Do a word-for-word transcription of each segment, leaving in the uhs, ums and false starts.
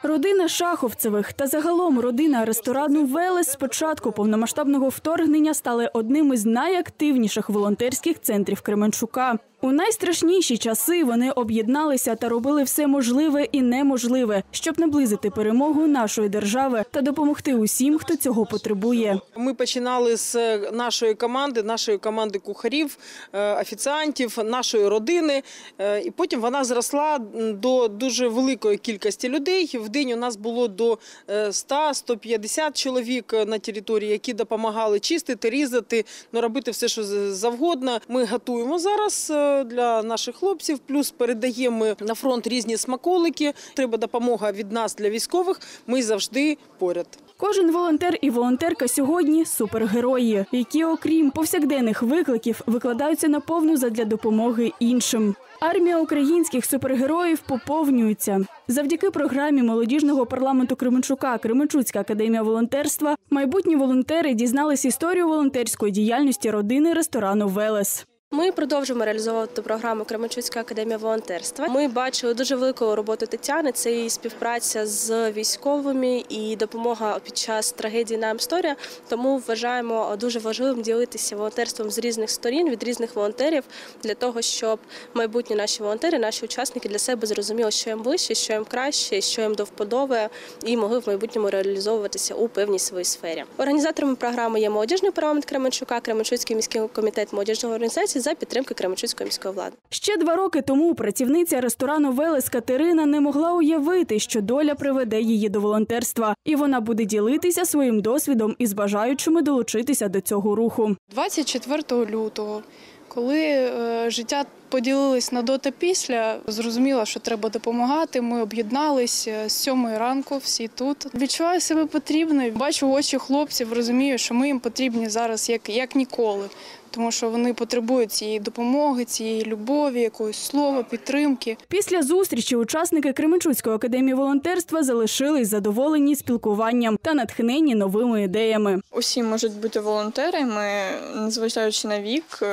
Родина Шаховцевих та загалом родина ресторану «Велес» з початку повномасштабного вторгнення стали одним із найактивніших волонтерських центрів Кременчука. У найстрашніші часи вони об'єдналися та робили все можливе і неможливе, щоб наблизити перемогу нашої держави та допомогти усім, хто цього потребує. Ми починали з нашої команди, нашої команди кухарів, офіціантів, нашої родини. І потім вона зросла до дуже великої кількості людей. В день у нас було до ста - ста п'ятдесят чоловік на території, які допомагали чистити, різати, робити все, що завгодно. Ми готуємо зараз для наших хлопців, плюс передаємо на фронт різні смаколики. Треба допомога від нас для військових, ми завжди поряд. Кожен волонтер і волонтерка сьогодні – супергерої, які, окрім повсякденних викликів, викладаються наповну задля допомоги іншим. Армія українських супергероїв поповнюється. Завдяки програмі молодіжного парламенту Кременчука «Кременчуцька академія волонтерства» майбутні волонтери дізнались історію волонтерської діяльності родини ресторану «Велес». Ми продовжуємо реалізовувати програму «Кременчуцька академія волонтерства». Ми бачили дуже велику роботу Тетяни, це її співпраця з військовими і допомога під час трагедії на Амсторі. Тому вважаємо дуже важливим ділитися волонтерством з різних сторін, від різних волонтерів, для того, щоб майбутні наші волонтери, наші учасники для себе зрозуміли, що їм ближче, що їм краще, що їм до вподоби, і могли в майбутньому реалізовуватися у певній своїй сфері. Організаторами програми є молодіжний парламент Кременчука, Кременчуцький міський комітет молодіжної організації за підтримки Кременчуцької міської влади. Ще два роки тому працівниця ресторану «Велес» Катерина не могла уявити, що доля приведе її до волонтерства. І вона буде ділитися своїм досвідом із бажаючими долучитися до цього руху. двадцять четвертого лютого, коли е, життя поділились на до та після, зрозуміла, що треба допомагати. Ми об'єдналися з сьомої ранку, всі тут. Відчуваю себе потрібною. Бачу очі хлопців, розумію, що ми їм потрібні зараз як, як ніколи. Тому що вони потребують цієї допомоги, цієї любові, якогось слова, підтримки. Після зустрічі учасники Кременчуцької академії волонтерства залишились задоволені спілкуванням та натхнені новими ідеями. Усі можуть бути волонтерами, незважаючи на вік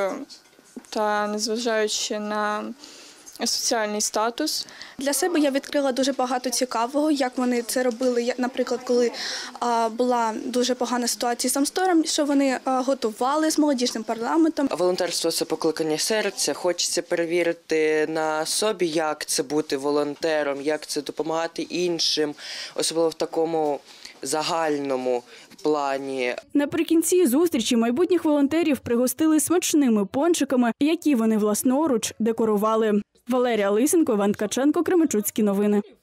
та незважаючи на соціальний статус. Для себе я відкрила дуже багато цікавого, як вони це робили, наприклад, коли а, була дуже погана ситуація з Амстором, що вони а, готували з молодіжним парламентом. Волонтерство – це покликання серця, хочеться перевірити на собі, як це бути волонтером, як це допомагати іншим, особливо в такому загальному плані. Наприкінці зустрічі майбутніх волонтерів пригостили смачними пончиками, які вони власноруч декорували. Валерія Лисенко, Іван Ткаченко, Кременчуцькі новини.